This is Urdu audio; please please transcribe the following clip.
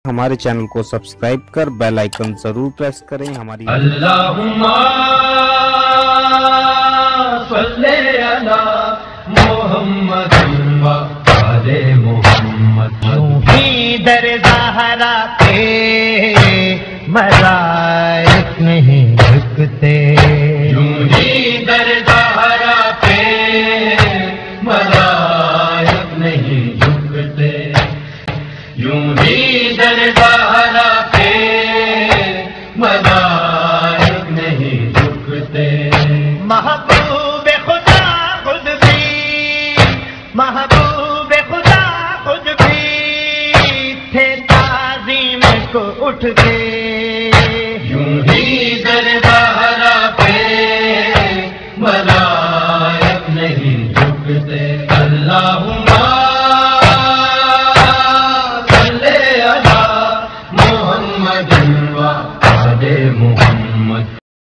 ہمارے چینل کو سبسکرائب کر بیل آئیکن ضرور پریس کریں ہماری اللہم صلی علی محمد و آل محمد یوں ہی در زہرا پہ ملائک نہیں جھکتے، یوں ہی در زہرا پہ ملائک نہیں جھکتے، یوں ہی در زہرا پہ ملائک نہیں جھکتے۔ محبوب خدا خود بھی، محبوب خدا خود بھی تھے تعظیم کو اٹھ کے، یوں ہی در زہرا پہ ملائک نہیں جھکتے۔ اللہم صلی علی محمد و آل محمد